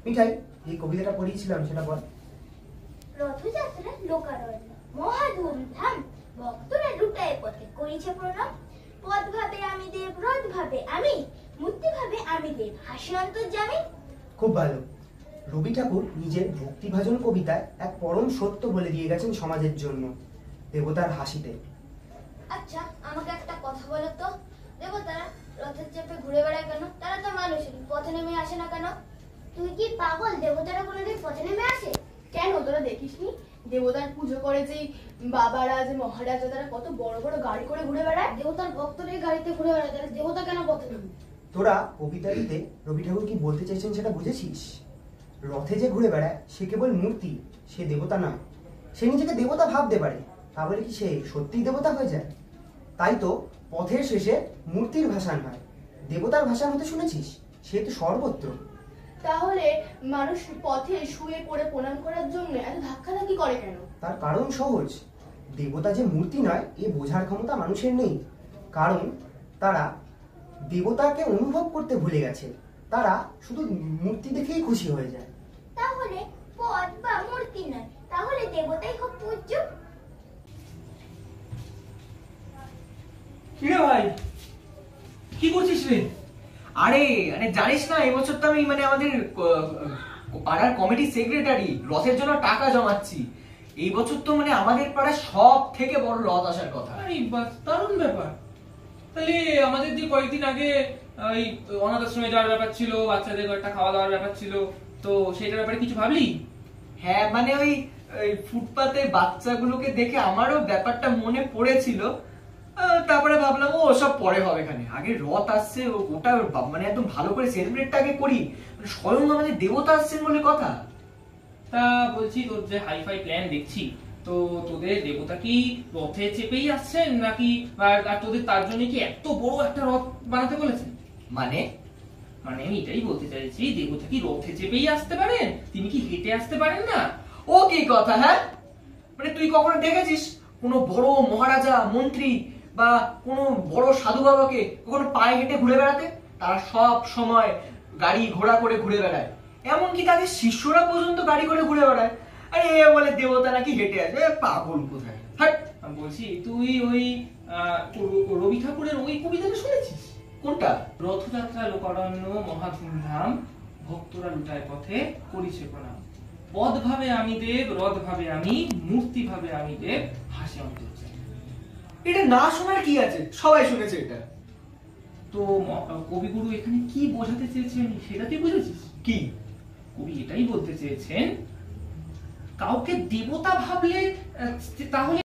মিঠাই, এই কবিতাটা পড়িয়েছিলাম সেটা বল। রথযাত্রা লোকারণ্য মহা ধুমধাম, ভক্তরা লুটায় পথে করিছে প্রণাম। পদ ভাবে আমি দেব, রথ ভাবে আমি, মূর্তি ভাবে আমি দেব, হাসি অন্তর্যামী। খুব ভালো। রবি ঠাকুর নিজের ভক্তিভাজন কবিতায় এক পরম সত্য বলে দিয়ে গেছেন সমাজের জন্য, দেবতার হাসিতে। আচ্ছা, আমাকে একটা কথা বলো তো, দেবতারা রথের চেপে ঘুরে বেড়ায় কেন? তারা তো মানুষের, পথে নেমে আসে না কেন? তুই কি পাগল? দেবতারা কোনোদিন পথে নেমে আসে? কেন তোরা দেখিসনি দেবতার পুজো করে যে বাবারা, যে মহারাজা, তারা কত বড় বড় গাড়ি করে ঘুরে বেড়ায়? দেবতার ভক্তরাই গাড়িতে ঘুরে বেড়ায়, তারা দেবতা কেন পথে নেমে? তোরা কবিতাটিতে রবি ঠাকুর কি বলতে চাইছেন সেটা বুঝেছিস? রথে যে ঘুরে বেড়ায় সে কেবল মূর্তি, সে দেবতা নয়। সে নিজেকে দেবতা ভাবতে পারে, তাহলে কি সে সত্যিই দেবতা হয়ে যায়? তাই তো পথের শেষে মূর্তির ভাসান হয়, দেবতার ভাসান হতে শুনেছিস? সে তো সর্বত্র। তাহলে মানুষ পথে শুয়ে পড়ে প্রণাম করার জন্য এত ধাক্কাধাক্কি করে কেন? তার কারণ সহজ, দেবতা যে মূর্তি নয় এ বোঝার ক্ষমতা মানুষের নেই। কারণ তারা দেবতাকে অনুভব করতে ভুলে গেছে, তারা শুধু মূর্তি দেখেই খুশি হয়ে যায়। তাহলে পদ বা মূর্তি নয়, তাহলে দেবতাই খুব পূজ্য। কি রে ভাই, কি করছিস রে? আরে আরে জানিস না, এবছর তো আমি আমাদের পাড়ার কমিটি সেক্রেটারি, রথের জন্য টাকা জমাচ্ছি। এই বছর তো আমাদের পাড়ার সব থেকে বড় রথ আসার কথা। আরে বাহ, দারুণ ব্যাপার। তাহলে আমাদের যে কয়েকদিন আগে ওই অনাথ আশ্রমে যাওয়ার ব্যাপার ছিল, বাচ্চাদের একটা খাওয়া দাওয়ার ব্যাপার ছিল, তো সেটার ব্যাপারে কিছু ভাবলি? হ্যাঁ, ওই ফুটপাতে বাচ্চাগুলোকে দেখে আমারও ব্যাপারটা মনে পড়েছিল। তারপরে ভাবলাম ও সব পরে হবে, এখানে আগে রথ আসছে, ওটা একদম ভালো করে সেলিব্রেটটা আগে করি, স্বয়ং আমাদের দেবতা আসছেন বলে কথা। তা বলছি, তোর যে হাইফাই প্ল্যান দেখছি, তো তোদের দেবতা কি রথে চেপেই আসছেন নাকি, আর তোদের তার জন্য কি এত বড় একটা রথ বানাতে বলেছেন? মানে আমি এটাই বলতে চাইছি, দেবতা কি রথে চেপেই আসতে পারেন? তিনি কি হেঁটে আসতে পারেন না? ও কি কথা? হ্যাঁ, তুই কখনো দেখেছিস কোনো বড় মহারাজা, মন্ত্রী বা কোনো বড় সাধু বাবাকে কখনো পায়ে হেঁটে ঘুরে বেড়াতে? তারা সব সময় গাড়ি ঘোড়া করে ঘুরে বেড়ায়, এমনকি তাদের শিষ্যরা পর্যন্ত গাড়ি করে ঘুরে বেড়ায়। আরে এ বলে দেবতা নাকি হেঁটে আসে? পাগল কোথায়! আমি বলছি, তুই ওই রবি ঠাকুরের ওই কবিতাটা শুনেছিস? কোনটা? রথযাত্রা লোকারণ্য মহা ধুমধাম, ভক্তরা লুটায় পথে করিছে প্রণাম। পদ ভাবে আমি দেব, রথ ভাবে আমি, মূর্তি ভাবে আমি দেব, হাসি অন্তর্যামী। এটা না শোনার কি আছে, সবাই শুনেছে এটা। তো কবিগুরু এখানে কি বোঝাতে চেয়েছেন সেটা তুই বুঝেছিস? কি? কবি এটাই বলতে চেয়েছেন, কাউকে দেবতা ভাবলে তাহলে